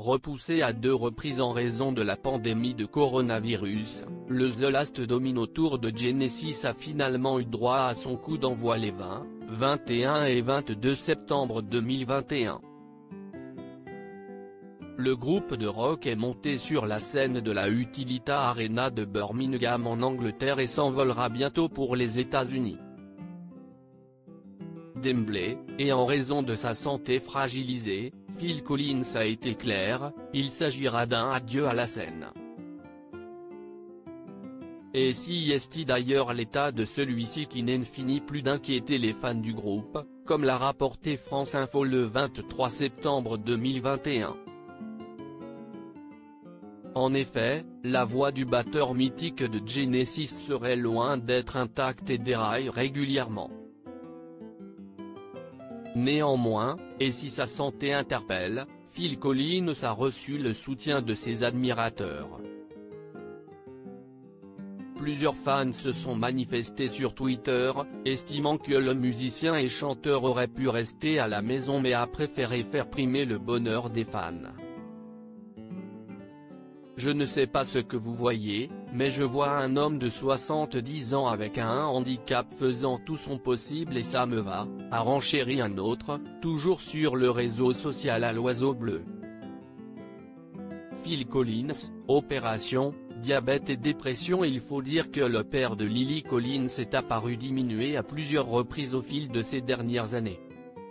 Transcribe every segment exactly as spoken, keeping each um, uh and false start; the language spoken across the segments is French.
repoussé à deux reprises en raison de la pandémie de coronavirus, le The Last Domino Tour de Genesis a finalement eu droit à son coup d'envoi les vingt, vingt et un et vingt-deux septembre deux mille vingt et un. Le groupe de rock est monté sur la scène de la Utilita Arena de Birmingham en Angleterre et s'envolera bientôt pour les États-Unis. D'emblée, et en raison de sa santé fragilisée, Phil Collins a été clair, il s'agira d'un adieu à la scène. Et si est d'ailleurs l'état de celui-ci qui n'en finit plus d'inquiéter les fans du groupe, comme l'a rapporté France Info le vingt-trois septembre deux mille vingt et un. En effet, la voix du batteur mythique de Genesis serait loin d'être intacte et déraille régulièrement. Néanmoins, et si sa santé interpelle, Phil Collins a reçu le soutien de ses admirateurs. Plusieurs fans se sont manifestés sur Twitter, estimant que le musicien et chanteur aurait pu rester à la maison mais a préféré faire primer le bonheur des fans. Je ne sais pas ce que vous voyez, mais je vois un homme de soixante-dix ans avec un handicap faisant tout son possible et ça me va, a renchéri un autre, toujours sur le réseau social à l'oiseau bleu. Phil Collins, opération, diabète et dépression. Il faut dire que le père de Lily Collins est apparu diminué à plusieurs reprises au fil de ces dernières années.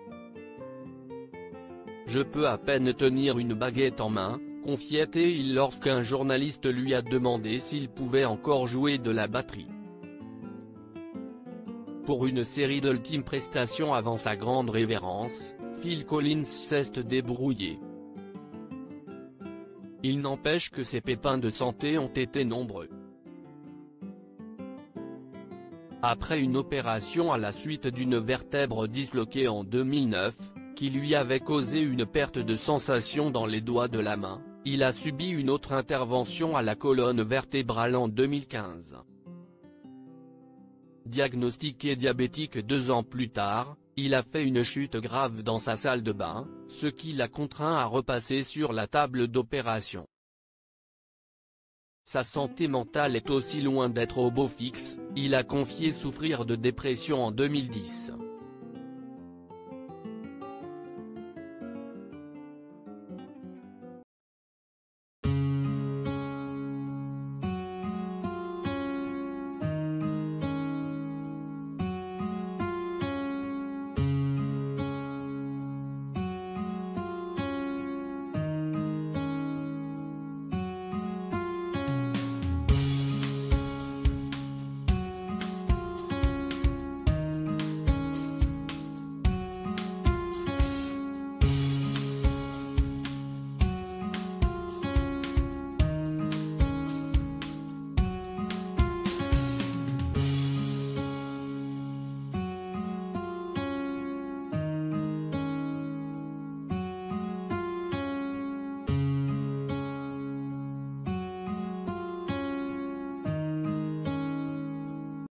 Je peux à peine tenir une baguette en main, confiait-il lorsqu'un journaliste lui a demandé s'il pouvait encore jouer de la batterie. Pour une série d'ultimes prestations avant sa grande révérence, Phil Collins s'est débrouillé. Il n'empêche que ses pépins de santé ont été nombreux. Après une opération à la suite d'une vertèbre disloquée en deux mille neuf, qui lui avait causé une perte de sensation dans les doigts de la main, il a subi une autre intervention à la colonne vertébrale en deux mille quinze. Diagnostiqué diabétique deux ans plus tard, il a fait une chute grave dans sa salle de bain, ce qui l'a contraint à repasser sur la table d'opération. Sa santé mentale est aussi loin d'être au beau fixe, il a confié souffrir de dépression en deux mille dix.